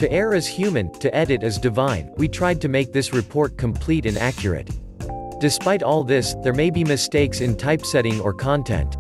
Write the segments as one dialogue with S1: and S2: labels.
S1: To err is human, to edit is divine. We tried to make this report complete and accurate. Despite all this, there may be mistakes in typesetting or content.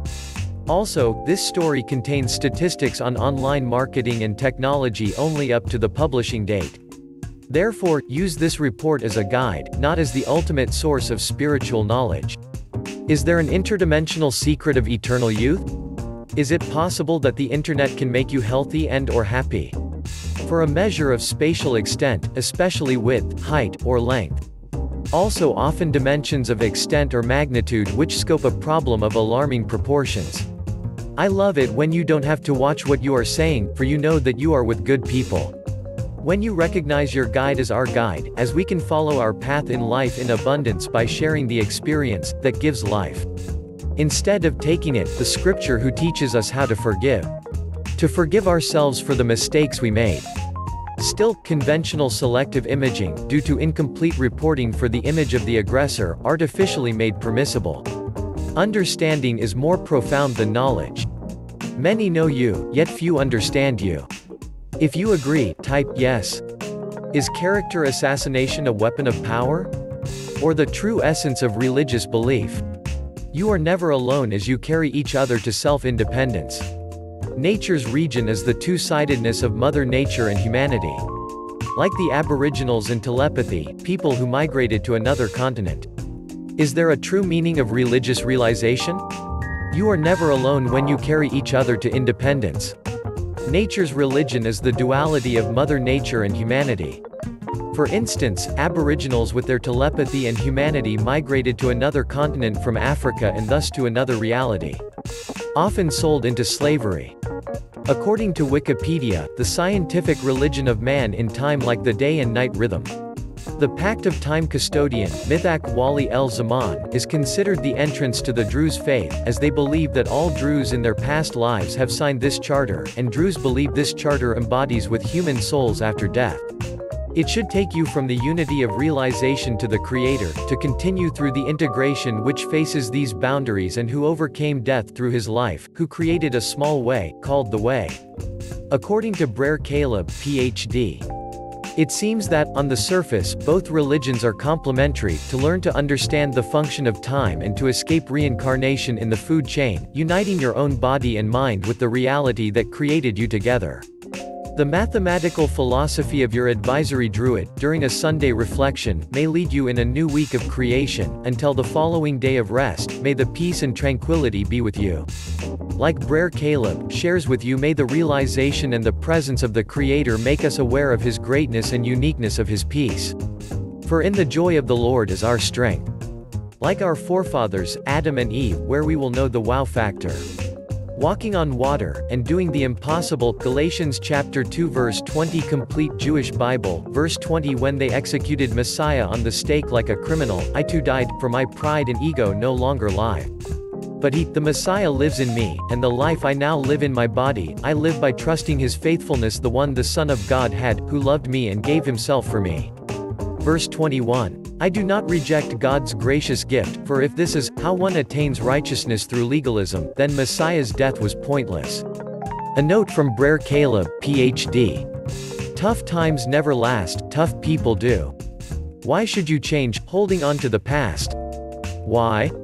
S1: Also, this story contains statistics on online marketing and technology only up to the publishing date. Therefore, use this report as a guide, not as the ultimate source of spiritual knowledge. Is there an interdimensional secret of eternal youth? Is it possible that the internet can make you healthy and/or happy? For a measure of spatial extent, especially width, height, or length. Also often dimensions of extent or magnitude which scope a problem of alarming proportions. I love it when you don't have to watch what you are saying, for you know that you are with good people. When you recognize your guide as our guide, as we can follow our path in life in abundance by sharing the experience that gives life. Instead of taking it, the scripture who teaches us how to forgive. To forgive ourselves for the mistakes we made. Still, conventional selective imaging, due to incomplete reporting for the image of the aggressor, artificially made permissible. Understanding is more profound than knowledge. Many know you, yet few understand you. If you agree, type yes. Is character assassination a weapon of power? Or the true essence of religious belief? You are never alone as you carry each other to self-independence. Nature's region is the two-sidedness of Mother Nature and humanity. Like the Aboriginals in telepathy, people who migrated to another continent. Is there a true meaning of religious realization? You are never alone when you carry each other to independence. Nature's religion is the duality of Mother Nature and humanity. For instance, Aboriginals with their telepathy and humanity migrated to another continent from Africa and thus to another reality. Often sold into slavery. According to Wikipedia, the scientific religion of man in time like the day and night rhythm. The Pact of Time custodian, Mithaq Wali El Zaman, is considered the entrance to the Druze faith, as they believe that all Druze in their past lives have signed this charter, and Druze believe this charter embodies with human souls after death. It should take you from the unity of realization to the Creator, to continue through the integration which faces these boundaries and who overcame death through his life, who created a small way, called the Way. According to Brer Caleb, Ph.D. It seems that, on the surface, both religions are complementary, to learn to understand the function of time and to escape reincarnation in the food chain, uniting your own body and mind with the reality that created you together. The mathematical philosophy of your advisory druid, during a Sunday reflection, may lead you in a new week of creation, until the following day of rest. May the peace and tranquility be with you. Like Brer Caleb shares with you, may the realization and the presence of the Creator make us aware of His greatness and uniqueness of His peace. For in the joy of the Lord is our strength. Like our forefathers, Adam and Eve, where we will know the wow factor. Walking on water, and doing the impossible. Galatians chapter 2 verse 20. Complete Jewish Bible, verse 20. When they executed Messiah on the stake like a criminal, I too died, for my pride and ego no longer lie. But he, the Messiah, lives in me, and the life I now live in my body, I live by trusting his faithfulness, the one the Son of God had, who loved me and gave himself for me. Verse 21. I do not reject God's gracious gift, for if this is how one attains righteousness through legalism, then Messiah's death was pointless. A note from Brer Caleb, Ph.D. Tough times never last, tough people do. Why should you change, holding on to the past? Why?